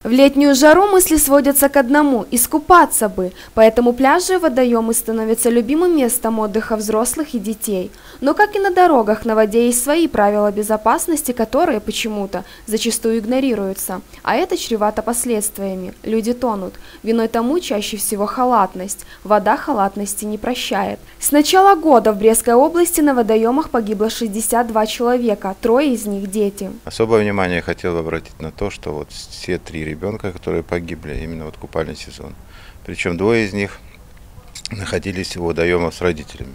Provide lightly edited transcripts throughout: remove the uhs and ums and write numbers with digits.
В летнюю жару мысли сводятся к одному – искупаться бы, поэтому пляжи и водоемы становятся любимым местом отдыха взрослых и детей. Но как и на дорогах, на воде есть свои правила безопасности, которые почему-то зачастую игнорируются. А это чревато последствиями. Люди тонут. Виной тому чаще всего халатность. Вода халатности не прощает. С начала года в Брестской области на водоемах погибло 62 человека, 3 из них дети. Особое внимание я хотел бы обратить на то, что вот все 3 ребенка, которые погибли, именно вот купальный сезон. Причем 2 из них находились у водоемов с родителями.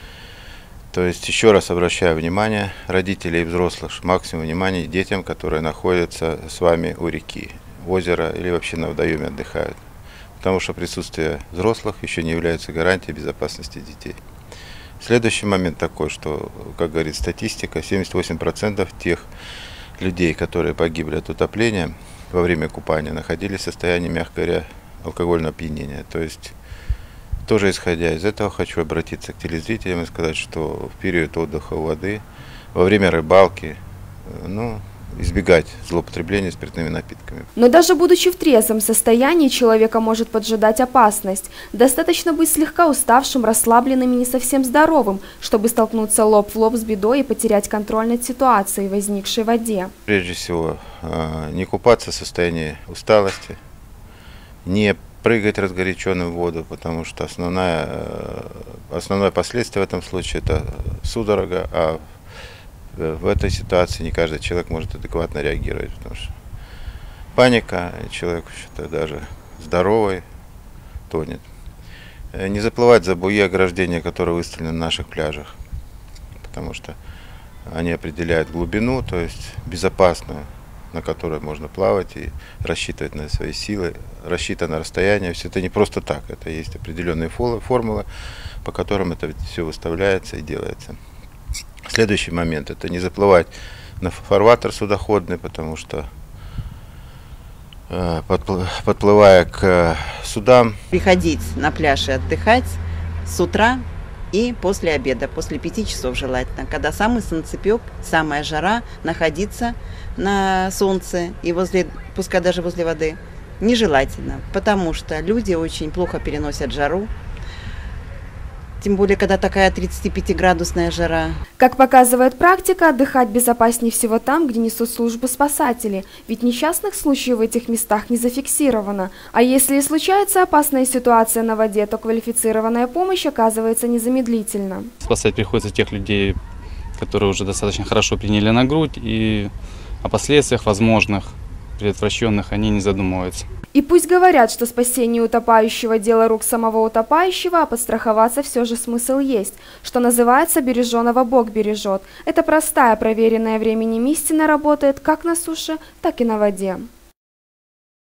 То есть еще раз обращаю внимание родителей и взрослых, максимум внимания детям, которые находятся с вами у реки, озера или вообще на водоеме отдыхают. Потому что присутствие взрослых еще не является гарантией безопасности детей. Следующий момент такой, что, как говорит статистика, 78% тех людей, которые погибли от утопления во время купания, находились в состоянии, мягко говоря, алкогольного опьянения. То есть, тоже исходя из этого, хочу обратиться к телезрителям и сказать, что в период отдыха у воды, во время рыбалки, избегать злоупотребления спиртными напитками. Но даже будучи в трезвом состоянии, человека может поджидать опасность. Достаточно быть слегка уставшим, расслабленным и не совсем здоровым, чтобы столкнуться лоб в лоб с бедой и потерять контроль над ситуацией, возникшей в воде. Прежде всего, не купаться в состоянии усталости, не прыгать разгоряченным в воду, потому что основное последствие в этом случае – это судорога, а в этой ситуации не каждый человек может адекватно реагировать, потому что паника, человек даже здоровый тонет. Не заплывать за буи ограждения, которые выставлены на наших пляжах, потому что они определяют глубину, то есть безопасную, на которой можно плавать и рассчитывать на свои силы, рассчитывать на расстояние. Все это не просто так, это есть определенные формулы, по которым это все выставляется и делается. Следующий момент – это не заплывать на фарватер судоходный, потому что подплывая к судам. Приходить на пляж и отдыхать с утра и после обеда, после 5 часов желательно, когда самый солнцепек, самая жара, находиться на солнце и пускай даже возле воды нежелательно, потому что люди очень плохо переносят жару. Тем более, когда такая 35-градусная жара. Как показывает практика, отдыхать безопаснее всего там, где несут службу спасатели. Ведь несчастных случаев в этих местах не зафиксировано. А если и случается опасная ситуация на воде, то квалифицированная помощь оказывается незамедлительно. Спасать приходится тех людей, которые уже достаточно хорошо приняли на грудь, и о последствиях возможных, предотвращенных, они не задумываются. И пусть говорят, что спасение утопающего – дело рук самого утопающего, а подстраховаться все же смысл есть. Что называется, береженого Бог бережет. Это простая, проверенная временем истина работает как на суше, так и на воде.